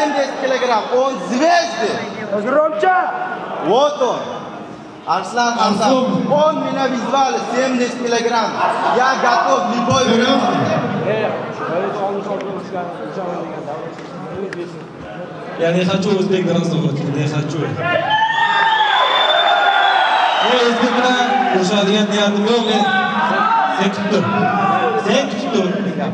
70 килограмм. Он звезды. Громче. Вот он. Арслан Арслан. Он меня вызвал 70 килограмм. Я готов в любой время. Я не хочу узбек разговаривать, не хочу. Я узбек bilan urishadigan niyatim yo'q. Sen kutib tur.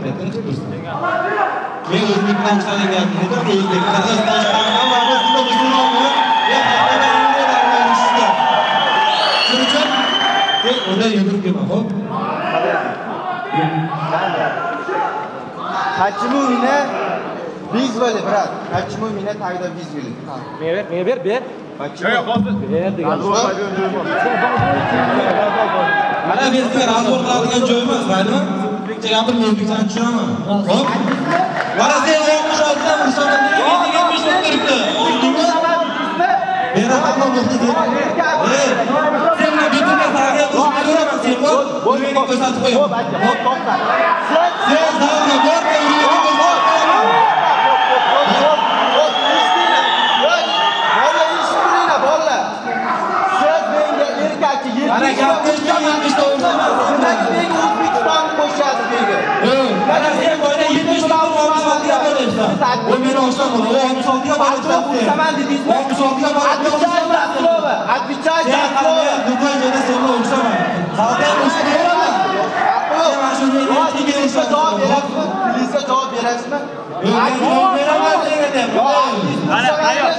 Men o'zbek bilan urishadigan niyatim yo'q. O'zbek, Qirg'iziston, hammamiz musulmonlar. Shuning uchun men undan yurib kelman, xo'p? Почему меня вызвали, брат? Почему меня тогда вызвали? Бер. Почему? Mana bizga razbor qiladigan joy emas, maydimi? Gapim o'zbekcha tushunaman. Xo'p? Mana sen 66 dan ursaman degan 70 bo'lib turibdi. Tushundingmi? Meni hamma bo'ldi deb. Sen bilan bitimga sarga qo'shmayveraman sen bor. Meni ko'rsatib qo'yaman. To'xta. Sen zavqqa bor, Ana gapga 70 ta ursaman. Nega O'zbekiston qo'shadi deydi. Mana sen boyda 70 ta ursaman bo'lyapsan. Bu meni oshtaman. O 66 ga boribsan. Ursaman dedingizmi? 66 ga boribsan. Отвечай за слово. Dutoy joyda senga ursaman. Xalqqa ursaman. Filizga javob berasizmi? Filizga javob berasizmi? Javob beraman degadim. Ana ayoq.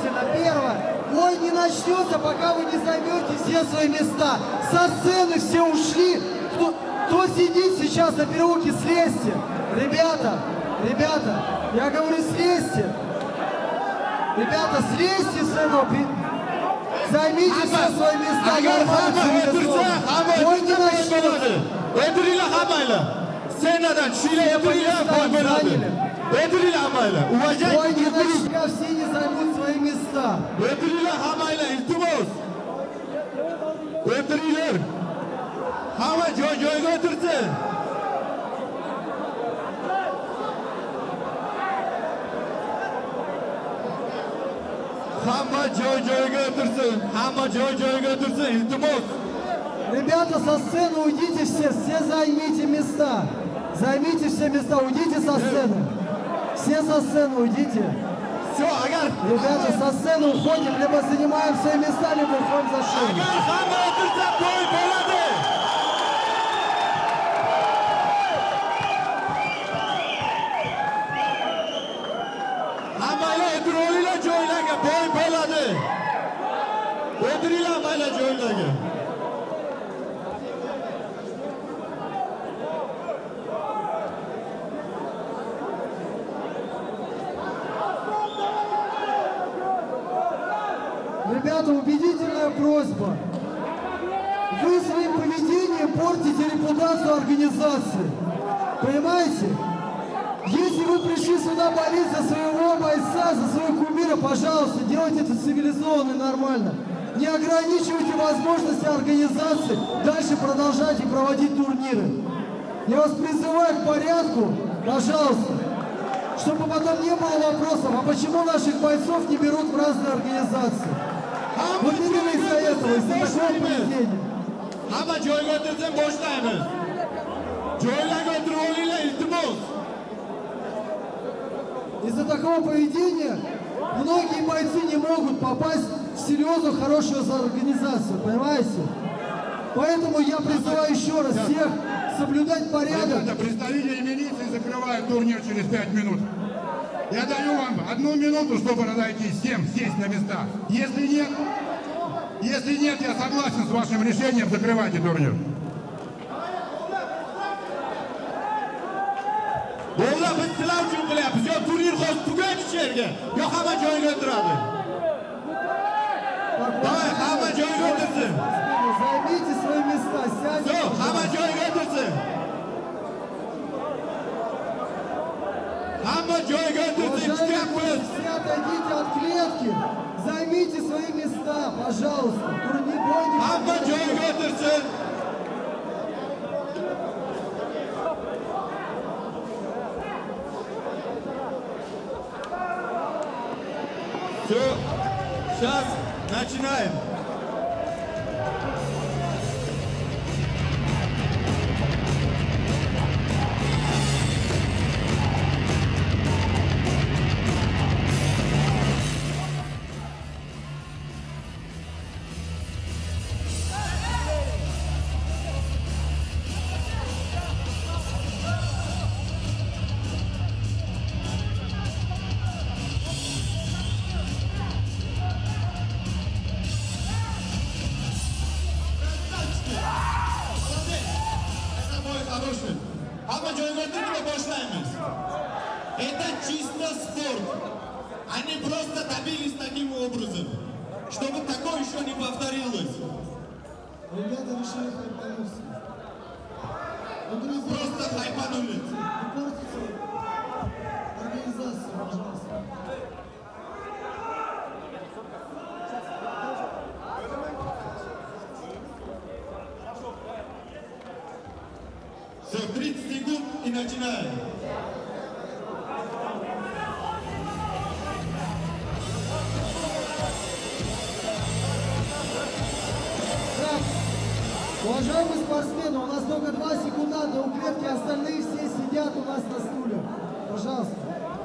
внимательно. Первое. Бой не начнется, пока вы не займете все свои места. Со сцены все ушли. Кто сидит сейчас на переулке, слезьте. Ребята, я говорю, слезьте. Ребята, слезьте с этого. Займите все свои места. Бой не начнется. Senadan Şile yapınca boy beladı. Ödülüyle hamayla. Uvacak Бой не начнется, все не займут свои места. ödülüyle hamayla iltimos. Ödülüler. Hava joy götürsün. Hava joy götürsün. Hava joy götürsün iltimos. Ребята, со сцены уйдите все займите места. Займите все места, уйдите со сцены. Все со сцены уйдите. Все, agar. Ребята, со сцены уходим, либо занимаем свои места, либо уходим за шею. Agar hava otursa boy beladı. Hamayla ödülüyle joylaga boy beladı. Ödülüyle hamayla joylaga. Ребята, убедительная просьба. Вы своим поведением портите репутацию организации. Понимаете? Если вы пришли сюда болеть за своего бойца, за своего кумира, пожалуйста, делайте это цивилизованно и нормально. Не ограничивайте возможности организации дальше продолжать и проводить турниры. Я вас призываю к порядку, пожалуйста, чтобы потом не было вопросов, а почему наших бойцов не берут в разные организации. Вот именно из-за этого, из-за такого поведения. Ama joy götürsün boşlayınız. Joyla götürüyle iltimos. Из-за такого поведения многие бойцы не могут попасть в серьезную, хорошую организацию, понимаете? Поэтому я призываю еще раз всех соблюдать порядок. Ребята, представители милиции закрывают турнир через 5 минут. Я даю вам 1 минуту, чтобы разойтись всем, сесть на места. Если нет, я согласен с вашим решением, закрывайте турнир. Bolla biz sizlar uchun qilyapmiz. Yo turnir hozir tugaydi yerga. Yo hamma joyga o'tiradi. Давай, hamma joyga o'tirsin. Займите свои места, сядьте. Yo, hamma joyga o'tirsin. Hamma joyga o'tirsin. Chiqyapmiz. Все отойдите от клетки. Займите свои места, пожалуйста. Турнир бой не Hamma joyga o'tirsin. Все, сейчас начинаем. Это чисто спорт. Они просто добились таким образом, чтобы такое еще не повторилось. Ребята решили хайпануться. Просто хайпанули. Не портите организацию, пожалуйста. Все, 30 секунд и начинаем. Уважаемые спортсмены, у нас только 2 секунданта у клетки, остальные все сидят у нас на стуле. Пожалуйста.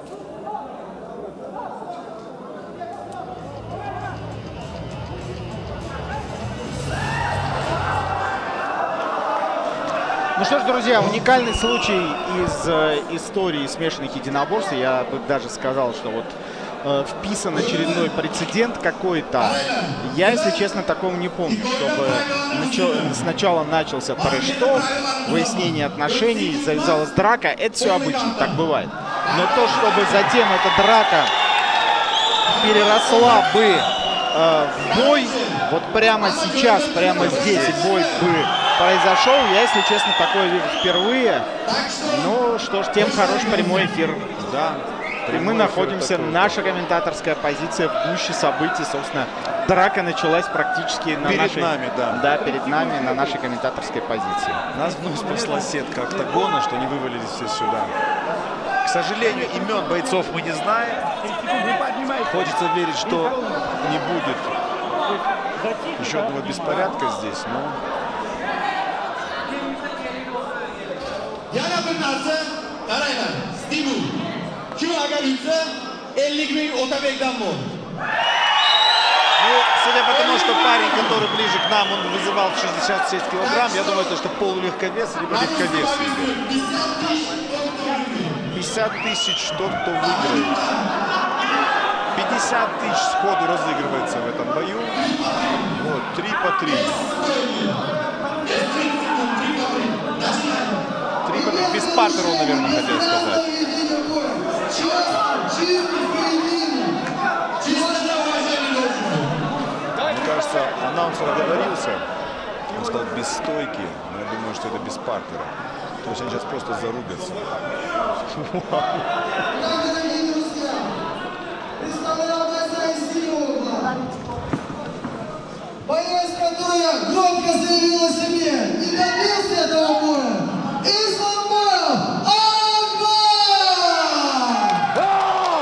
Ну что ж, друзья, уникальный случай из истории смешанных единоборств. Я бы даже сказал, что вот вписан очередной прецедент какой-то. Я, если честно, такого не помню, чтобы сначала начался трэш-ток, выяснение отношений, завязалась драка. Это все обычно, так бывает. Но то, чтобы затем эта драка переросла бы в бой, вот прямо сейчас, прямо здесь бой бы произошел, я, если честно, такое вижу впервые. Ну что ж, тем хорош прямой эфир. Да. Мы находимся, наша комментаторская позиция в гуще событий. Собственно, драка началась практически на нашей, нами, да. Да, перед нами, на нашей комментаторской позиции. Нас вновь спасла сетка октагона, что не вывалились все сюда. К сожалению, имен бойцов мы не знаем. Хочется верить, что не будет еще одного беспорядка здесь, но... Yana bir narsa, qaranglar, stimul. Kim agar yutsa, 50 ming Otabekdan bor. Ну, судя по тому, что парень, который ближе к нам, он вызывал в 66 килограмм, я думаю, что полулегковес, либо легковес. 50 тысяч тот, кто выиграет. 50 тысяч сходу разыгрывается в этом бою. Вот, 3 по 3. 3 по 3. Без партера, он, наверное, хотел сказать. Мне кажется, анонсер оговорился. Он сказал без стойки. Но я думаю, что это без партера. То есть они сейчас просто зарубятся. Боец, которая громко заявила о себе и добился этого боя, Исламбаев Акбар!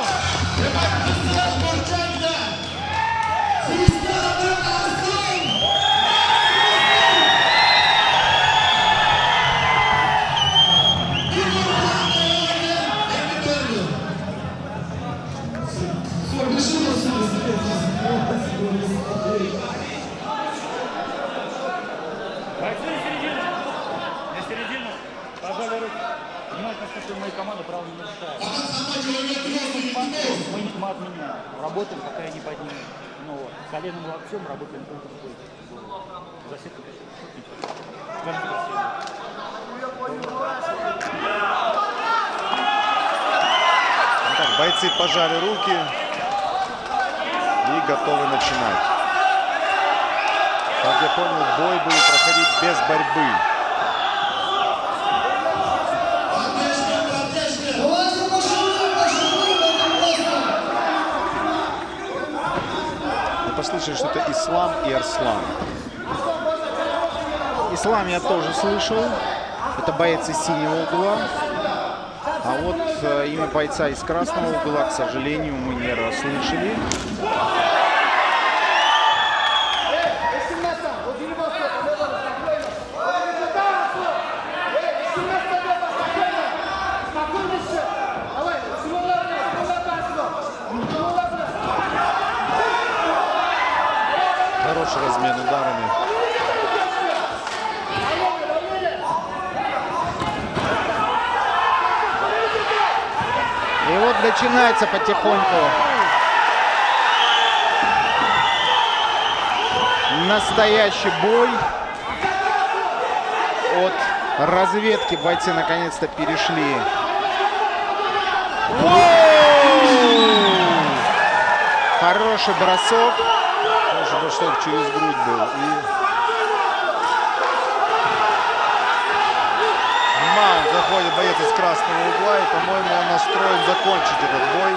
Мы отменяем. Работаем, пока я не подниму. Ну вот. Коленом и локтем работаем только в стойке. Засетка. Так, бойцы пожали руки и готовы начинать. Как я понял, бой будет проходить без борьбы. Послышали, что это Ислам и Арслан. Ислам я тоже слышал. Это боец из синего угла. А вот имя бойца из красного угла, к сожалению, мы не расслышали. Хороший размен ударами. И вот начинается потихоньку настоящий бой. От разведки бойцы наконец-то перешли. Хороший бросок. Хороший бросок через грудь был. И маунт заходит боец из красного угла. И, по-моему, он настроен закончить этот бой.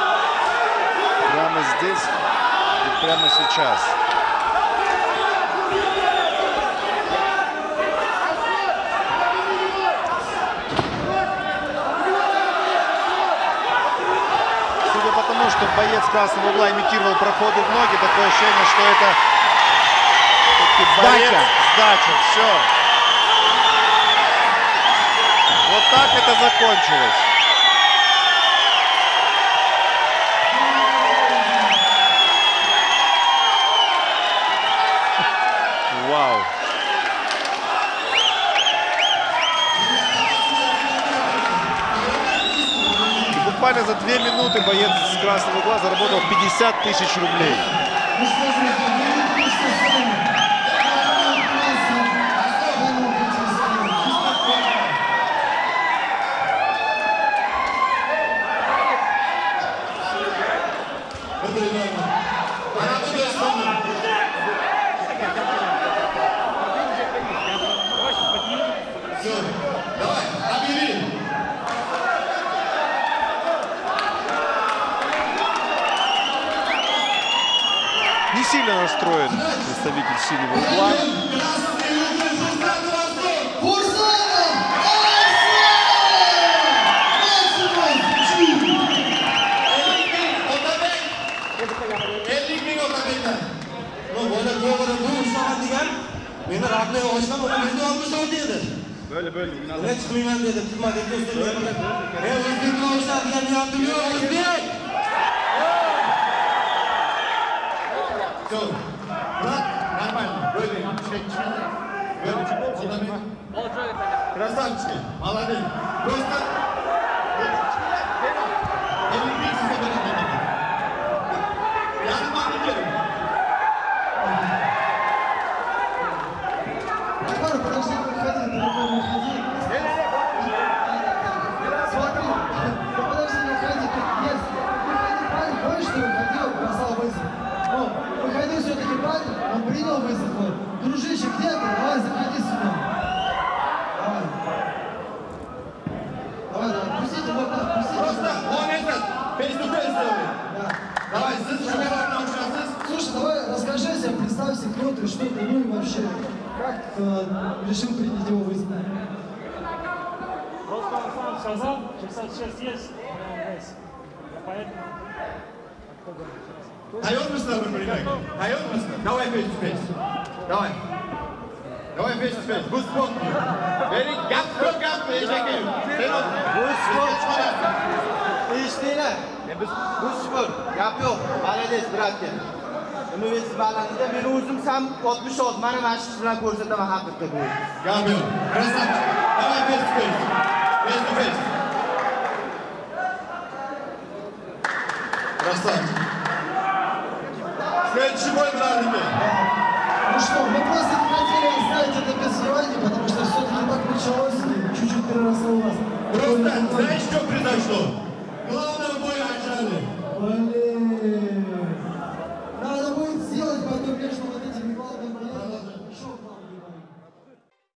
Прямо здесь и прямо сейчас. Потому что боец красного угла имитировал проходы в ноги, такое ощущение, что это сдача. Сдача, все. Вот так это закончилось. Вау. И буквально за 2 минуты минуты боец с красного угла заработал 50 тысяч рублей. Ну что же, говорит, что с вами? Давай, объяви. Не сильно настроен представитель синего угла. Böyle ne çıkmayayım dedi. Tutma dedi. Özgür olsa diye yardım yok. Özgür. Все. Брат, нормально. Böyle красавчики. Молодец. Просто Подожди, выходи, дорогой, выходи. Смотри, да подожди, не уходи. Если выходи, парень, помнишь, что выходил, бросал вызов? Ну, выходил все-таки парень, он принял вызов. Вот. Дружище, где ты? Давай, заходи сюда. Давай. Давай, пустите вот так, пустите. Просто он этот, face-to-face делает. Да. Давай, Слушай, давай расскажи себе, представься, кто ты, что ты, ну и вообще, как решил принять его вызов? Просто он сам сказал, что сейчас есть, поэтому... Дает мы с тобой принимать? Дает мы с тобой? Давай face-to-face. Давай. Давай face-to-face. Bu spor. Beni gap diyeceğim. Bu spor. Eshitinglar. Bu spor. Gap yo'q. Молодец, bratga. Nima desiz balandida meni o'zim ham 66 mana mashq bilan ko'rsataman haqiqatda bu. Gabriel, красавчик. Давай face-to-face. Face-to-face. Красавчик. Следующий бой, братики. Ну что, мы просто не хотели оставить это без внимания, потому что все-таки так началось и чуть-чуть переросло у вас. Просто, знаешь, что произошло? Главное бой начали.